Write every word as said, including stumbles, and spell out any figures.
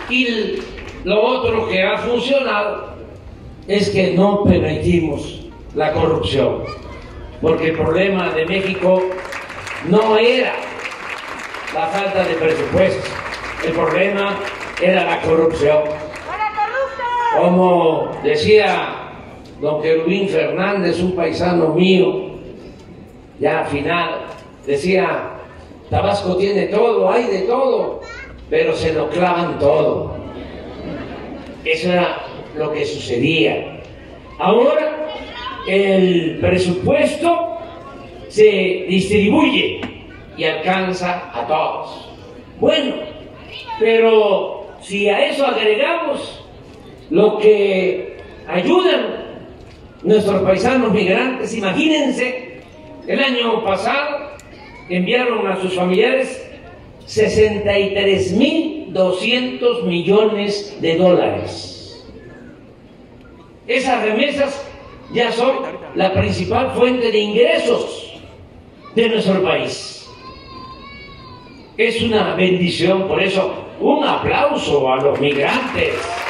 Y lo otro que ha funcionado es que no permitimos la corrupción, porque el problema de México no era la falta de presupuesto, el problema era la corrupción. Como decía don Querubín Fernández, un paisano mío, ya al final, decía, Tabasco tiene todo, hay de todo, pero se lo clavan todo. Eso era lo que sucedía. Ahora el presupuesto se distribuye y alcanza a todos. Bueno, pero si a eso agregamos lo que ayudan nuestros paisanos migrantes, imagínense, el año pasado enviaron a sus familiares sesenta y tres mil doscientos millones de dólares. Esas remesas ya son la principal fuente de ingresos de nuestro país. Es una bendición, por eso un aplauso a los migrantes.